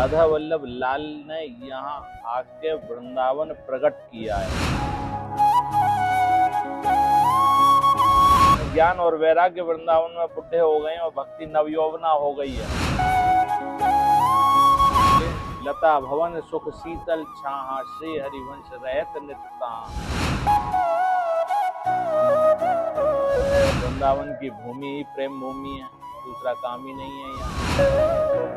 राधा वल्लभ लाल ने यहाँ आके वृंदावन प्रकट किया है। ज्ञान और वैराग्य वृंदावन में बुढ़े हो गए और भक्ति नवयौवना हो गई है। लता भवन सुख शीतल छाहा, श्री हरिवंश रहत नित ताहा। वृंदावन की भूमि ही प्रेम भूमि है, दूसरा काम ही नहीं है यहाँ।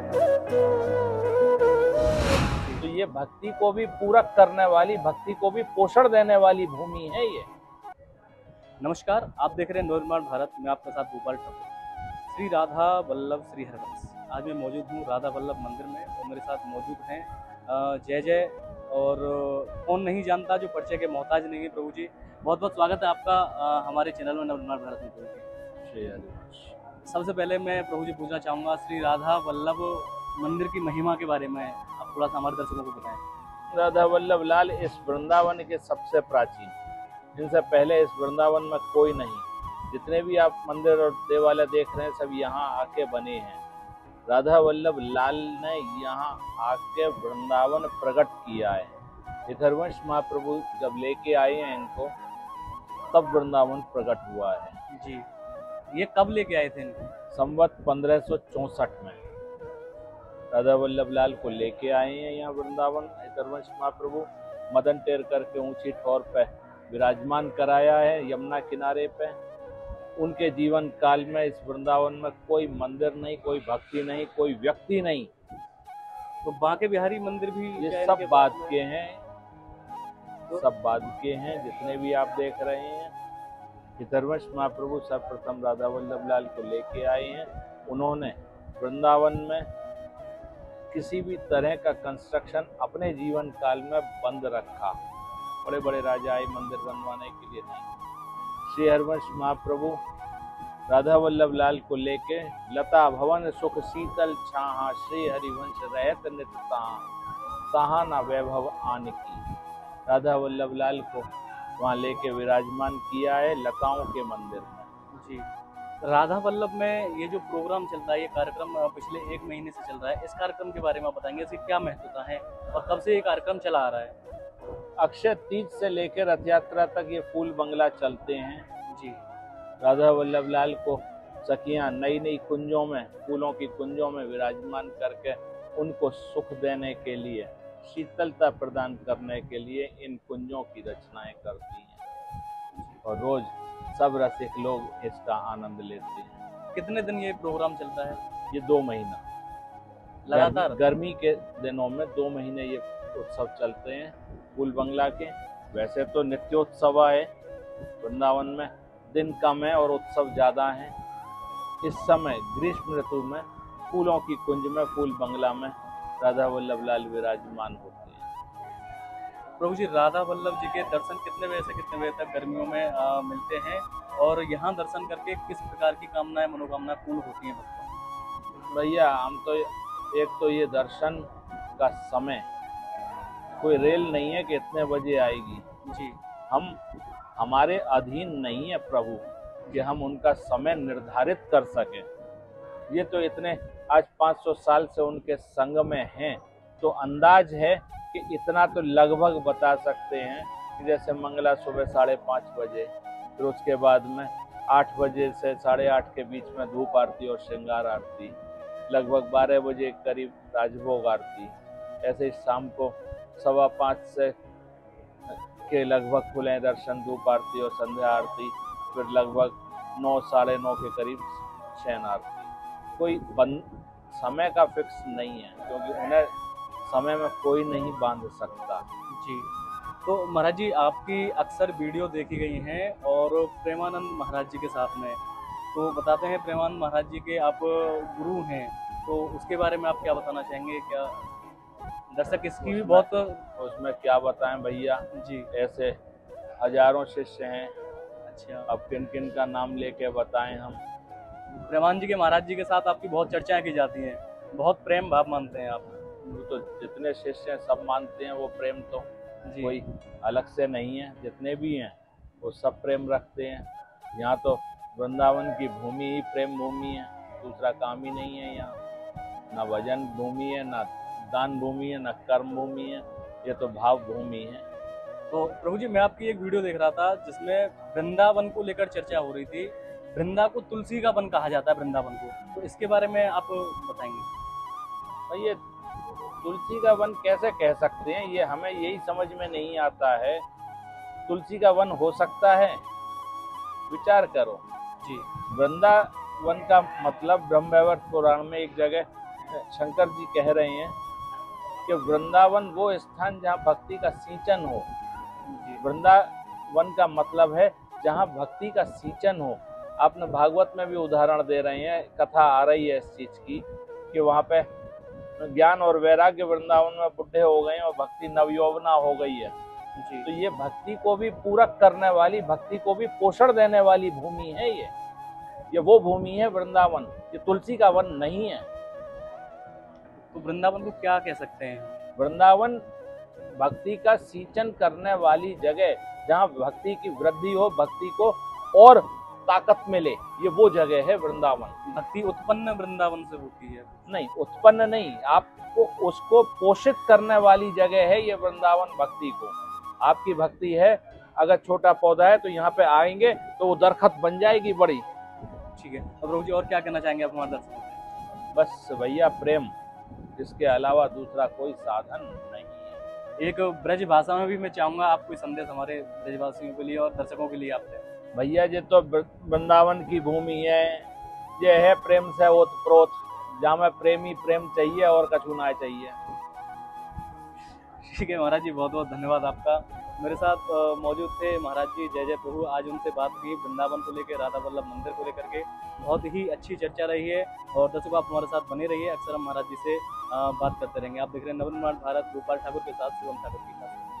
तो ये भक्ति को भी पूरक करने वाली, भक्ति को भी पोषण देने वाली भूमि है ये। नमस्कार, आप देख रहे हैं नवनिर्माण भारत में आपके साथ गोपाल ठाकुर। श्री राधा वल्लभ श्री हरवंश। आज मैं मौजूद हूँ राधा वल्लभ मंदिर में और मेरे साथ मौजूद हैं जय जय। और कौन नहीं जानता जो परिचय के मोहताज नहीं है। प्रभु जी बहुत बहुत स्वागत है आपका हमारे चैनल में नवनिर्माण भारत में। प्रभु जी सबसे पहले मैं प्रभु जी पूछना चाहूँगा, श्री राधा वल्लभ मंदिर की महिमा के बारे में आप थोड़ा सा हमारे दर्शकों को बताएं। राधा वल्लभ लाल इस वृंदावन के सबसे प्राचीन, जिनसे पहले इस वृंदावन में कोई नहीं। जितने भी आप मंदिर और देवालय देख रहे हैं सब यहाँ आके बने हैं। राधा वल्लभ लाल ने यहाँ आके वृंदावन प्रकट किया है। हरिवंश महाप्रभु जब लेके आए हैं इनको, तब वृंदावन प्रकट हुआ है। जी, ये कब लेके आए थे इनको? संवत 1564 में राधा वल्लभ लाल को लेके आए हैं यहाँ वृंदावन। हरिवंश महाप्रभु मदन टेर करके ऊंची ठोर पे विराजमान कराया है यमुना किनारे पे। उनके जीवन काल में इस वृंदावन में कोई मंदिर नहीं, कोई भक्ति नहीं, कोई व्यक्ति नहीं। तो बांके बिहारी मंदिर भी ये सब बाद के हैं, सब बाद के हैं जितने भी आप देख रहे हैं। हरिवंश महाप्रभु सर्वप्रथम राधा वल्लभ लाल को लेके आए हैं। उन्होंने वृंदावन में किसी भी तरह का कंस्ट्रक्शन अपने जीवन काल में बंद रखा। बड़े बड़े राजा आए मंदिर बनवाने के लिए नहीं। श्री हरिवंश महाप्रभु राधा वल्लभ लाल को लेके लता भवन सुख शीतल छाहा, श्री हरिवंश रहत नित ताहा, ताहा ना वैभव आन की। राधा वल्लभ लाल को वहाँ लेके विराजमान किया है लताओं के मंदिर में। जी, राधा वल्लभ में ये जो प्रोग्राम चलता है, ये कार्यक्रम पिछले 1 महीने से चल रहा है। इस कार्यक्रम के बारे में आप बताएंगे, इसकी क्या महत्वता है और कब से ये कार्यक्रम चला आ रहा है? अक्षय तीज से लेकर रथ यात्रा तक ये फूल बंगला चलते हैं। जी, राधा वल्लभ लाल को सखियां नई नई कुंजों में, फूलों की कुंजों में विराजमान करके उनको सुख देने के लिए, शीतलता प्रदान करने के लिए इन कुंजों की रचनाएं करती हैं और रोज सब रसिक लोग इसका आनंद लेते हैं। कितने दिन ये प्रोग्राम चलता है? ये 2 महीना लगातार? गर्मी के दिनों में 2 महीने ये उत्सव चलते हैं फूल बंगला के। वैसे तो नित्योत्सव है, वृंदावन में दिन कम है और उत्सव ज़्यादा है। इस समय ग्रीष्म ऋतु में फूलों की कुंज में, फूल बंगला में राधा वल्लभ लाल विराजमान होते हैं। प्रभु जी, राधा वल्लभ जी के दर्शन कितने बजे से कितने बजे तक गर्मियों में मिलते हैं और यहाँ दर्शन करके किस प्रकार की कामनाएं, मनोकामनाएं पूर्ण होती हैं भक्तों? भैया हम तो एक तो ये दर्शन का समय, कोई रेल नहीं है कि इतने बजे आएगी। जी, हमारे अधीन नहीं है प्रभु कि हम उनका समय निर्धारित कर सकें। ये तो इतने आज 500 साल से उनके संग में हैं, तो अंदाज है कि इतना तो लगभग बता सकते हैं कि जैसे मंगला सुबह 5:30 बजे, फिर उसके बाद में 8 बजे से 8:30 के बीच में धूप आरती और श्रृंगार आरती, लगभग 12 बजे करीब राजभोग आरती, ऐसे ही शाम को 5:15 से के लगभग खुले दर्शन, धूप आरती और संध्या आरती, फिर लगभग 9 साढ़े 9 के करीब शयन आरती। कोई समय का फिक्स नहीं है क्योंकि उन्हें समय में कोई नहीं बांध सकता। जी, तो महाराज जी आपकी अक्सर वीडियो देखी गई हैं और प्रेमानंद महाराज जी के साथ में, तो बताते हैं प्रेमानंद महाराज जी के आप गुरु हैं, तो उसके बारे में आप क्या बताना चाहेंगे? क्या दर्शक इसकी भी बहुत उसमें क्या बताएं भैया जी, ऐसे हजारों शिष्य हैं। अच्छा, अब किन किन का नाम लेके बताएं हम? प्रेमानंद जी के महाराज जी के साथ आपकी बहुत चर्चाएं की जाती हैं, बहुत प्रेम भाव मानते हैं आप? तो जितने शिष्य हैं सब मानते हैं वो प्रेम, तो कोई अलग से नहीं है। जितने भी हैं वो सब प्रेम रखते हैं। यहाँ तो वृंदावन की भूमि ही प्रेम भूमि है, दूसरा काम ही नहीं है यहाँ। ना भजन भूमि है, ना दान भूमि है, ना कर्म भूमि है, ये तो भाव भूमि है। तो प्रभु जी, मैं आपकी एक वीडियो देख रहा था जिसमें वृंदावन को लेकर चर्चा हो रही थी। वृंदा को तुलसी का वन कहा जाता है, वृंदावन को, तो इसके बारे में आप बताएंगे? और ये तुलसी का वन कैसे कह सकते हैं, ये हमें यही समझ में नहीं आता है। तुलसी का वन हो सकता है? विचार करो जी। वृंदावन का मतलब ब्रह्मवैवर्त पुराण में एक जगह शंकर जी कह रहे हैं कि वृंदावन वो स्थान जहाँ भक्ति का सिंचन हो। वृंदावन का मतलब है जहाँ भक्ति का सिंचन हो। आपने भागवत में भी उदाहरण दे रहे हैं, कथा आ रही है इस चीज की कि वहाँ पे ज्ञान और वैराग्य वृंदावन में बुढ़े हो गए और भक्ति नवयौवना हो गई है जी। तो ये भक्ति को भी पूरक करने वाली, भक्ति को भी पोषण देने वाली भूमि है। ये वो भूमि है वृंदावन, ये तुलसी का वन नहीं है। तो वृंदावन को क्या कह सकते हैं? वृंदावन भक्ति का सिंचन करने वाली जगह, जहाँ भक्ति की वृद्धि हो, भक्ति को और ताकत मिले, ये वो जगह है वृंदावन। भक्ति उत्पन्न वृंदावन से होती है? नहीं, उत्पन्न नहीं, आपको उसको पोषित करने वाली जगह है ये वृंदावन। भक्ति को, आपकी भक्ति है, अगर छोटा पौधा है तो यहाँ पे आएंगे तो वो दरख्त बन जाएगी बड़ी। ठीक है। अब प्रभु जी, और क्या कहना चाहेंगे आप हमारे दर्शकों को? बस भैया प्रेम, इसके अलावा दूसरा कोई साधन नहीं है। एक ब्रज भाषा में भी मैं चाहूंगा आप कोई संदेश हमारे ब्रजवासियों के लिए और दर्शकों के लिए आप दें। भैया ये तो वृंदावन की भूमि है, ये है प्रेम से ओतप्रोत, जहाँ में प्रेमी प्रेम चाहिए और कछु ना चाहिए। ठीक है महाराज जी, बहुत बहुत धन्यवाद आपका। मेरे साथ मौजूद थे महाराज जी जय जय प्रभु। आज उनसे बात हुई वृंदावन को लेकर, राधा वल्लभ मंदिर को लेकर के, बहुत ही अच्छी चर्चा रही है। और दर्शकों, आप हमारे साथ बने रहिए, अक्सर हम महाराज जी से बात करते रहेंगे। आप देख रहे हैं नवनिर्माण भारत, गोपाल ठाकुर के साथ शिवम ठाकुर के साथ।